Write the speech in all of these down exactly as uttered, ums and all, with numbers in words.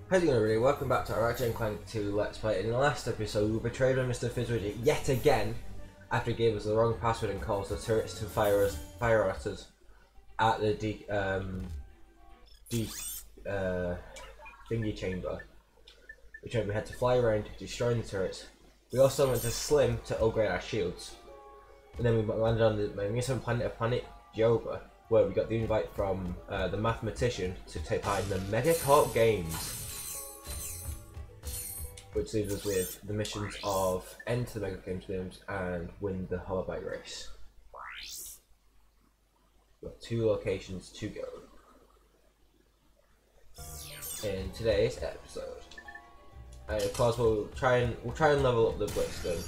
How's it going, everybody? Welcome back to our Ratchet and Clank two Let's Play. In the last episode, we were betrayed by Mister Fizzwidget yet again after he gave us the wrong password and caused the turrets to fire us, fire at us at the de um, de uh, thingy chamber, which meant we had to fly around destroying the turrets. We also went to Slim to upgrade our shields, and then we landed on the magnificent planet of Planet Joba, where we got the invite from uh, the mathematician to take part in the Megacorp games, which leaves us with the missions of enter the Megacorp games and win the Hoverbike race. We've got two locations to go in today's episode, and of course we'll try and we'll try and level up the Blitz gun.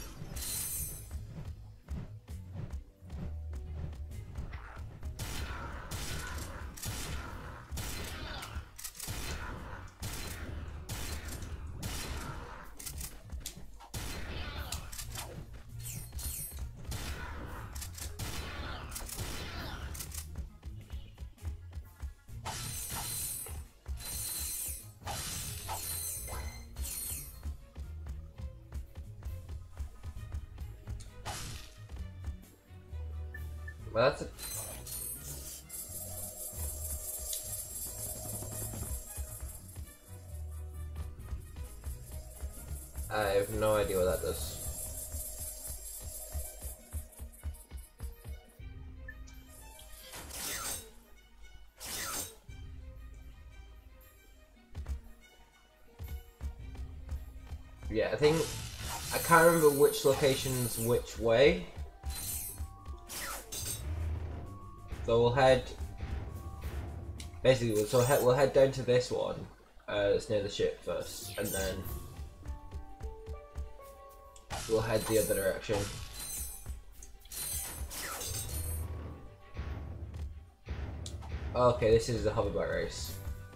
Well, that's a... I have no idea what that does. Yeah, I think... I can't remember which location's which way. So we'll head, basically, so we'll head, we'll head down to this one, uh, that's near the ship first, and then we'll head the other direction. Okay, this is the hoverbike race.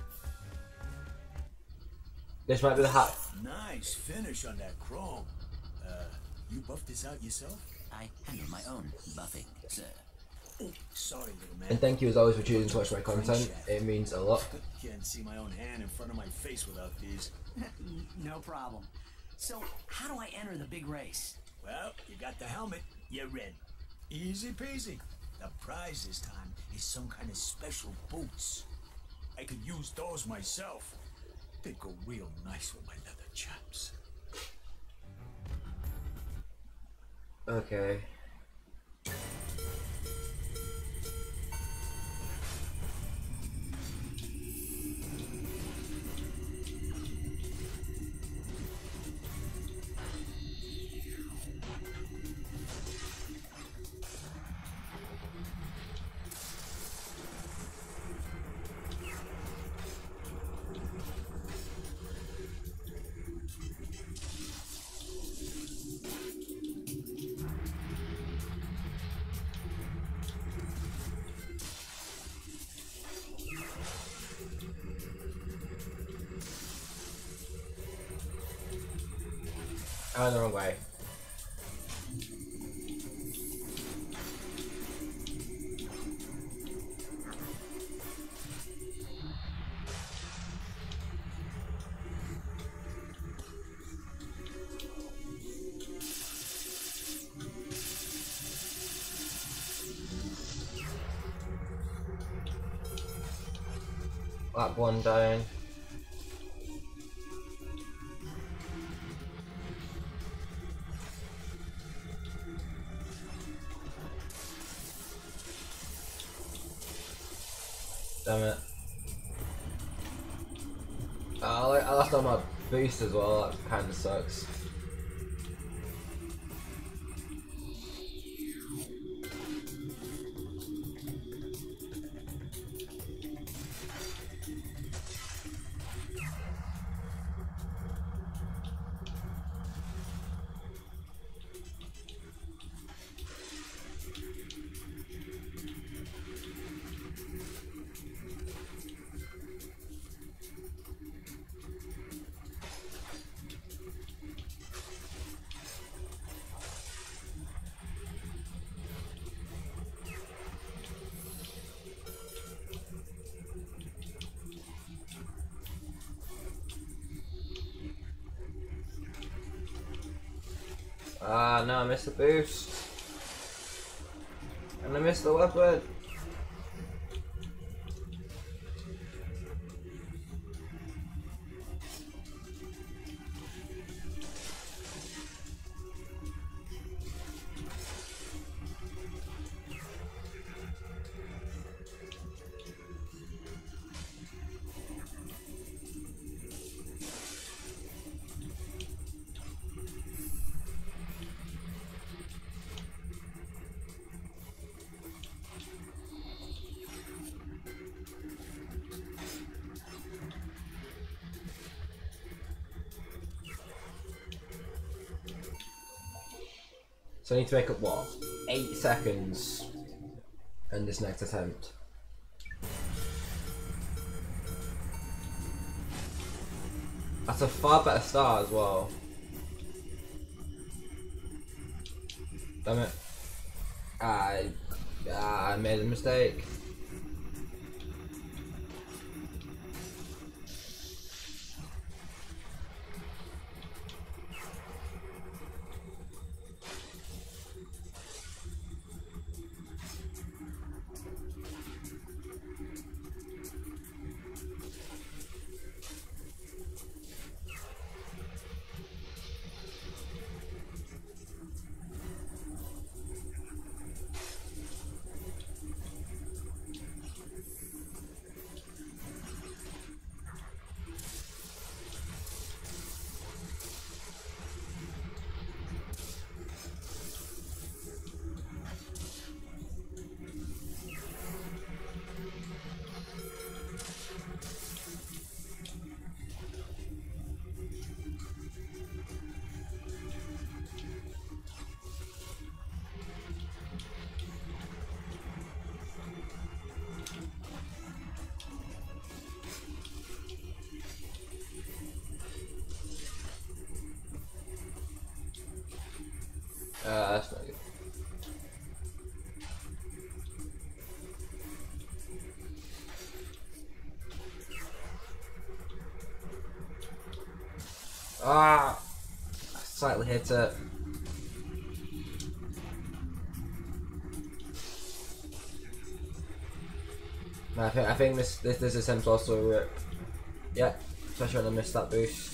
This might be the hat. Nice finish on that chrome. Uh, you buffed this out yourself? I handle my own buffing, sir. Oh, sorry, little man. And thank you as always for choosing to watch my content. It means a lot. Can't see my own hand in front of my face without these. No problem. So, how do I enter the big race? Well, you got the helmet. You're in. Easy peasy. The prize this time is some kind of special boots. I could use those myself. They'd go real nice with my leather chaps. Okay. I went the wrong way. Lap one down. Damn it. Oh, I lost all my boost as well, that kinda sucks. Ah, no, I missed the boost. And I missed the weapon. So I need to make up what? Eight seconds in this next attempt. That's a far better start as well. Damn it. I, I made a mistake. Uh, that's not good. Ah, I slightly hit it. I think I think this this this attempt's also a rip. Yeah, especially when I missed that boost.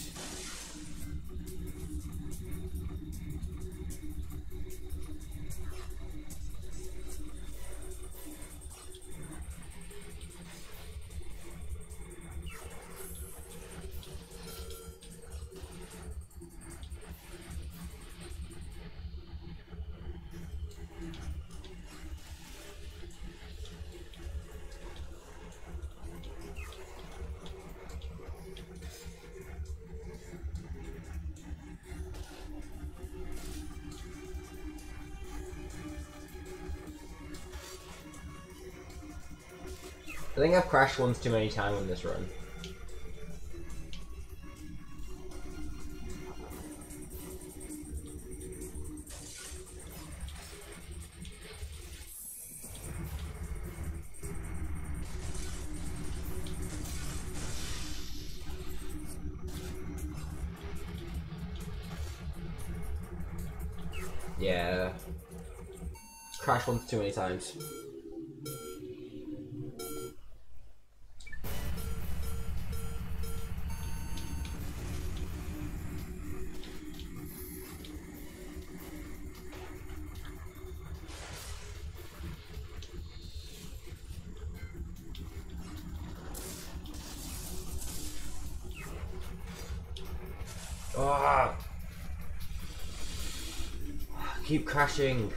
I think I've crashed once too many times on this run. Yeah. Crashed once too many times. Ah! Keep crashing.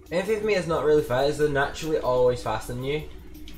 Anything for me is not really fair is they're naturally always faster than you.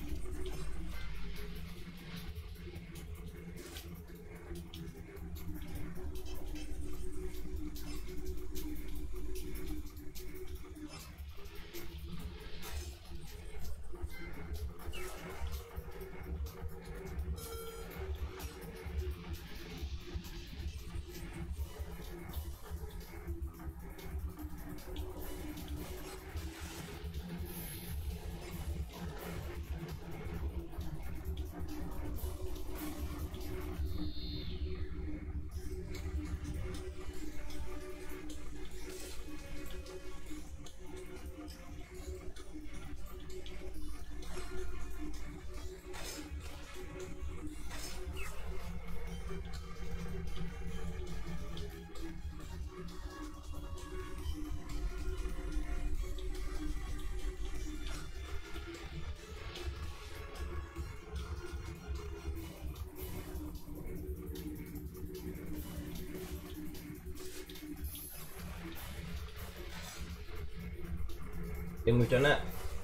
Then we've done it.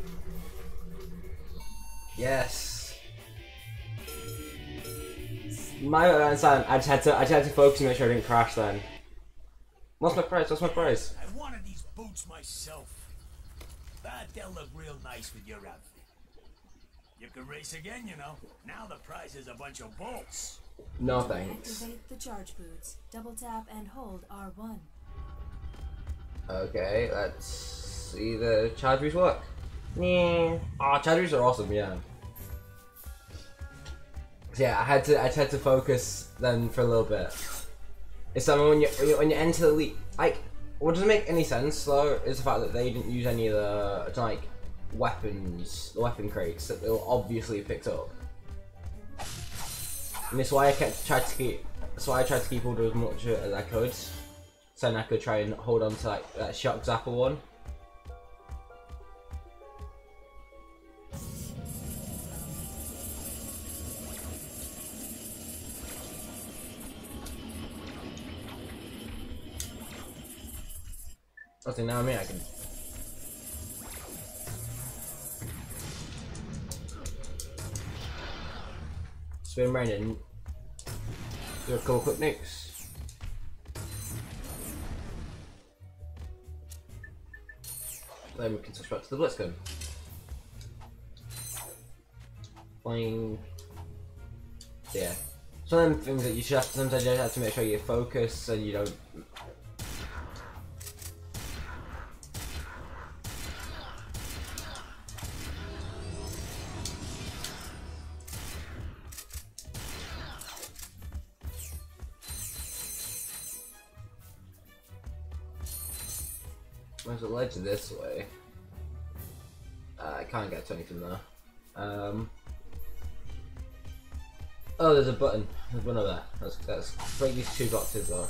Yes. My bad, son. I just had to. I just had to focus and make sure I didn't crash. Then. What's my price? What's my price? I wanted these boots myself. But they'll look real nice with your outfit. You can race again, you know. Now the prize is a bunch of bolts. No thanks. Activate the charge boots. Double tap and hold R one. Okay, let's see the charge boots work. Yeah. Oh, charge boots are awesome. Yeah. So yeah, I had to. I had to focus then for a little bit. It's something when you when you, when you enter the league, like what doesn't make any sense though is the fact that they didn't use any of the like weapons, the weapon crates that they were obviously picked up. And that's why I kept tried to keep. That's why I tried to keep order as much as I could, so then I could try and hold on to like that shock zapper one. I think now I mean I can. Spin around and do a couple quick nicks. Then we can switch back to the Blitzgun. Flying. Yeah. Some of them things that you should have, sometimes you have to make sure you focus and you don't. There's a ledge this way. Uh, I can't get to anything there. Um, oh, there's a button. There's one over there. Let's, let's break these two boxes though.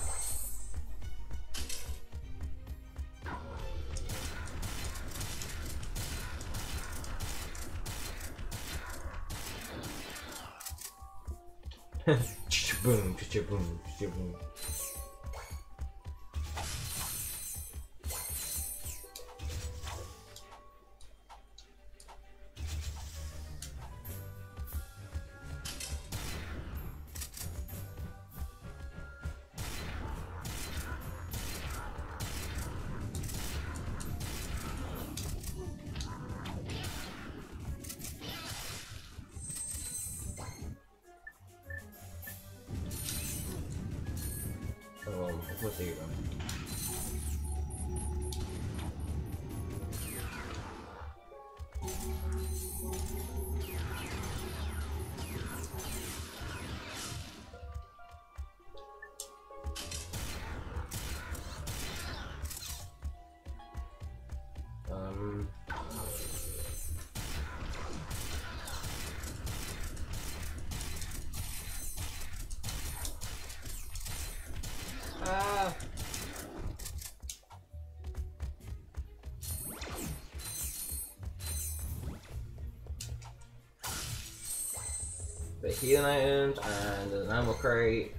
Boom, boom, boom. Oh, what's here? Um. Ah. The healing items and an ammo crate.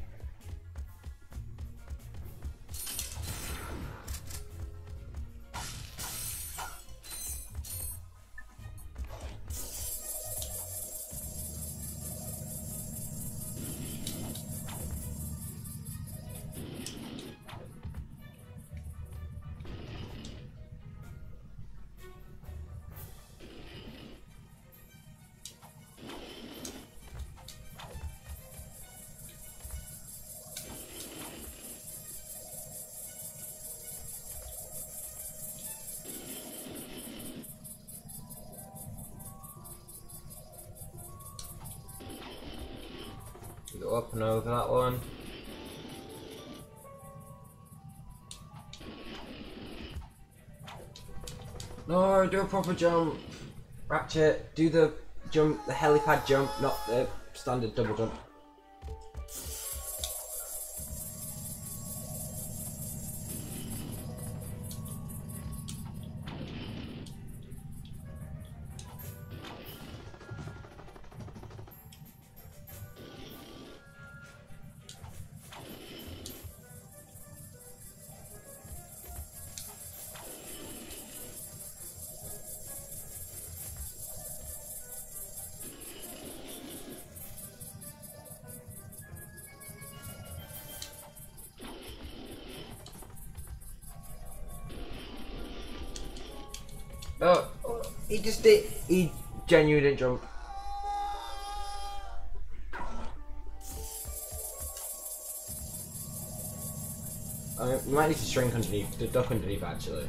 Go up and over that one. No, do a proper jump. Ratchet, do the jump, the helipad jump, not the standard double jump. Oh, he just did. He genuinely didn't jump. Uh, we might need to shrink underneath, to duck underneath actually.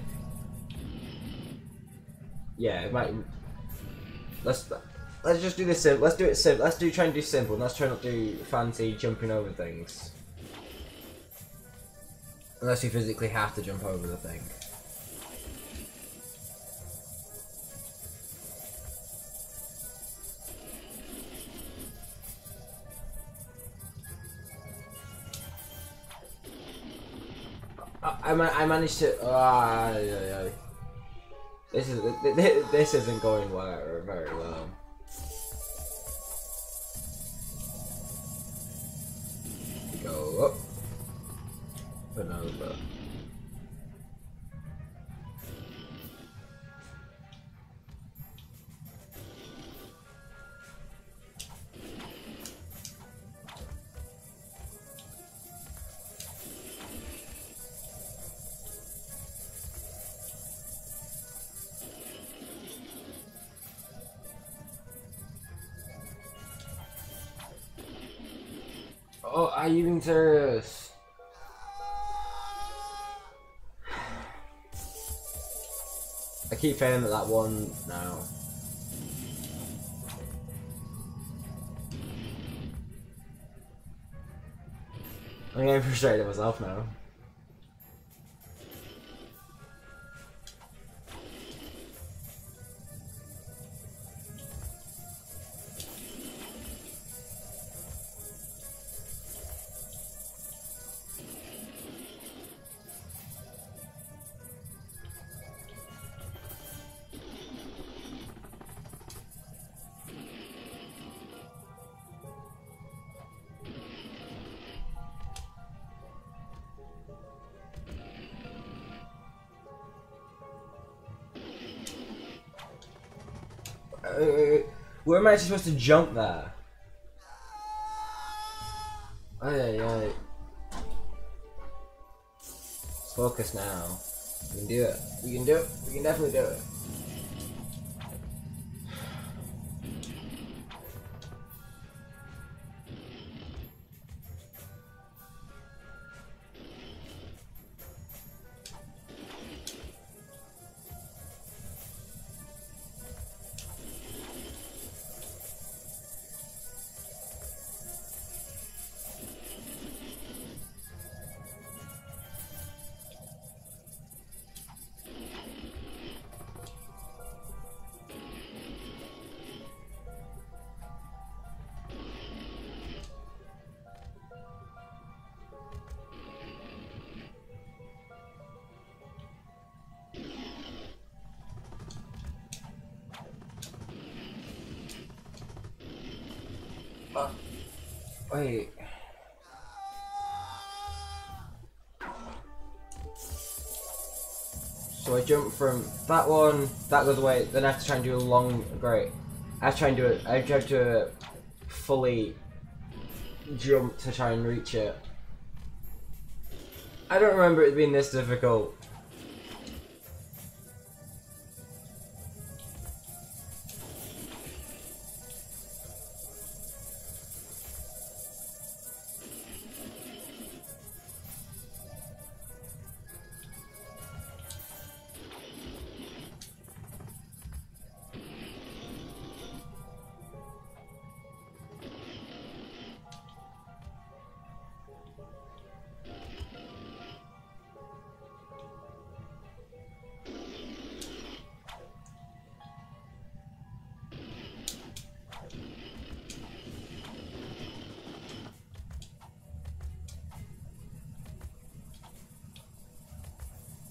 Yeah, it might. Let's let's just do this simple. Let's do it simple. Let's do try and do simple. And let's try not to do fancy jumping over things. Unless you physically have to jump over the thing. I, I managed to. Ah, yeah, yeah. This is this isn't going well, very well. Go up and over. Oh, are you being serious? I keep failing at that one now. I'm getting frustrated at myself now. Uh, where am I actually supposed to jump there? Oh yeah, yeah. Let's focus now. We can do it. We can do it. We can definitely do it. Uh, wait. So I jump from that one, that goes away, then I have to try and do a long, great. I have to try and do it, I have to fully jump to try and reach it. I don't remember it being this difficult.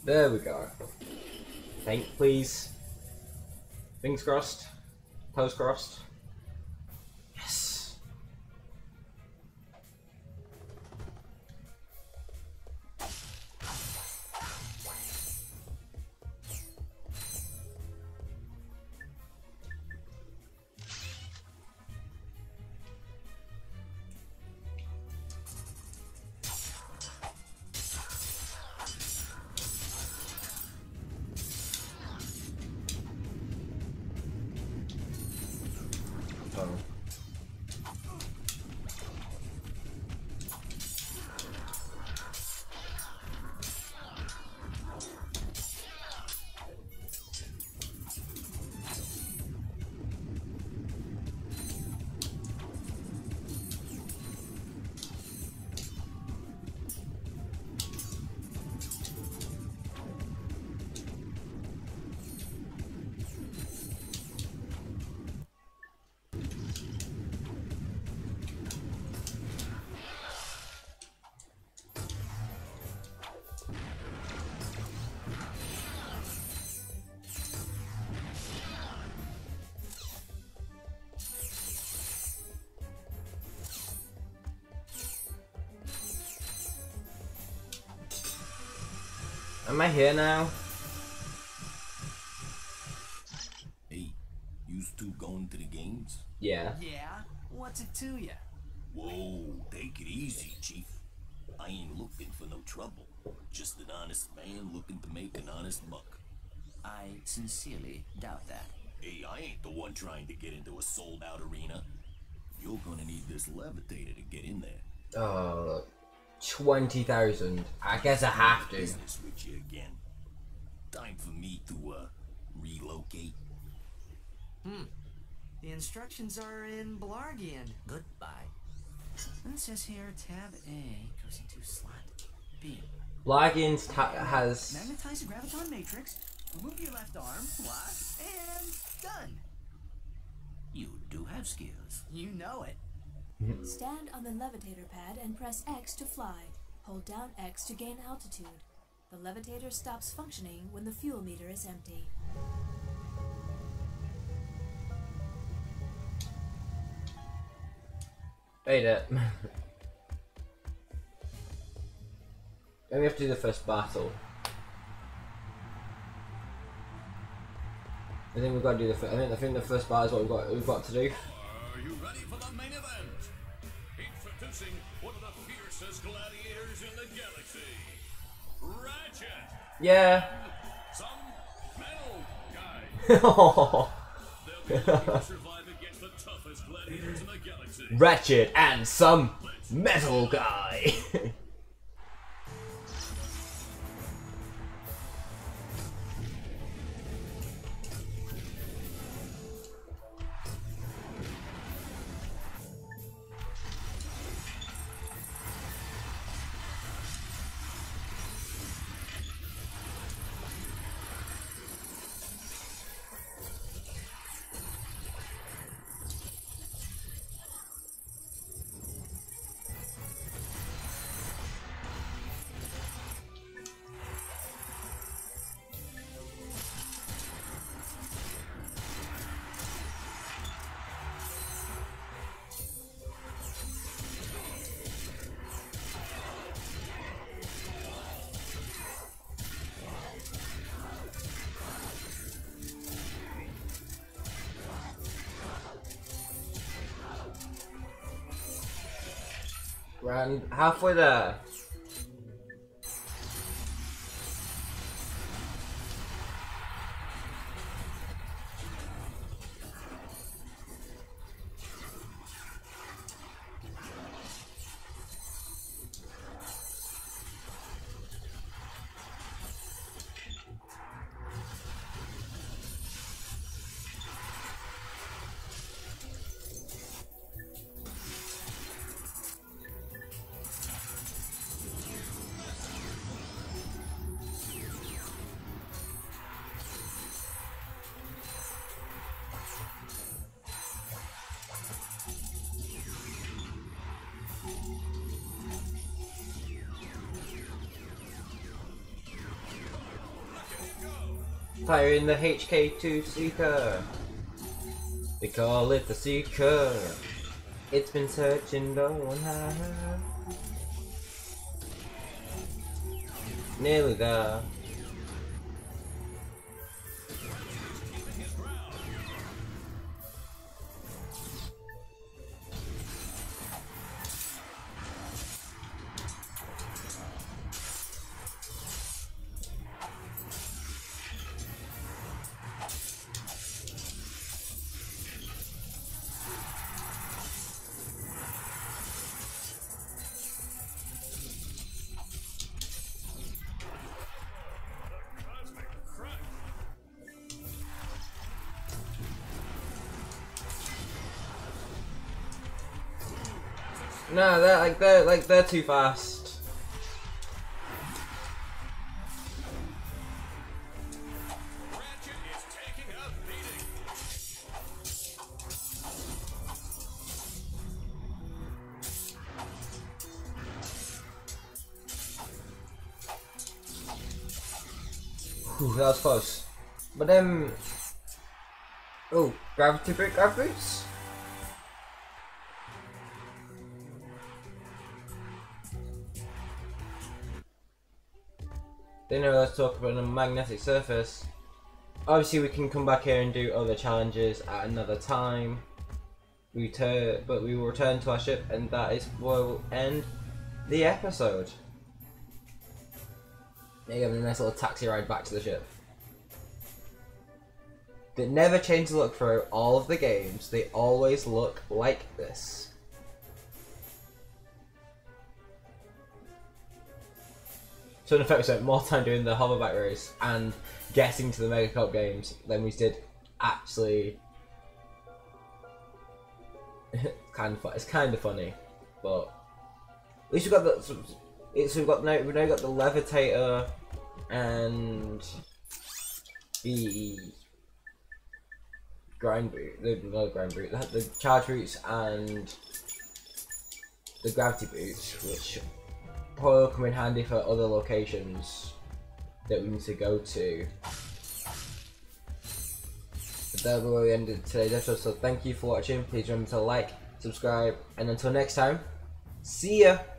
There we go. Think, please. Fingers crossed. Toes crossed. Yes. Oh. Am I here now? Hey, you two going to the games? Yeah. Yeah? What's it to ya? Whoa, take it easy, Chief. I ain't looking for no trouble. Just an honest man looking to make an honest buck. I sincerely doubt that. Hey, I ain't the one trying to get into a sold-out arena. You're gonna need this levitator to get in there. Oh, twenty thousand. I guess I have to. Business with you again. Time for me to, uh, relocate. Hmm. The instructions are in Blargian. Goodbye. And it says here, tab A goes into slot B. Blaggins has... Magnetize the graviton matrix, remove your left arm, lock, and done. You do have skills. You know it. Stand on the levitator pad and press X to fly. Hold down X to gain altitude. The levitator stops functioning when the fuel meter is empty. Wait a... Then we have to do the first battle. I think we've got to do the. I think I think the first battle is what we've got. We've got to do. Are you ready for the main event? Introducing one of the fiercest gladiators in the galaxy, Ratchet. Yeah. Some metal guy. Oh. They'll be looking to survive against the toughest gladiators in the galaxy. Ratchet and some metal guy. Ran halfway there. Firing the H K two Seeker. They call it the Seeker. It's been searching low and high. Nearly there. No, they're like they're like they're too fast. Ratchet is taking a beating. Whew, that was close. But um, oh, gravity boot, gravity boots. Then now let's talk about a magnetic surface. Obviously we can come back here and do other challenges at another time. We turn, but we will return to our ship, and that is where we'll end the episode. There you have a nice little taxi ride back to the ship. They never change the look through all of the games. They always look like this. So in effect we spent more time doing the hoverback race and getting to the Megacorp games than we did actually. kind of fun. It's kind of funny, but at least we got the. It's we've got now we've now got the levitator and the grind boot. The no grind boot. The, the charge boots and the gravity boots, which probably will come in handy for other locations that we need to go to. But that's where we ended today's episode, so thank you for watching. Please remember to like, subscribe, and until next time, see ya!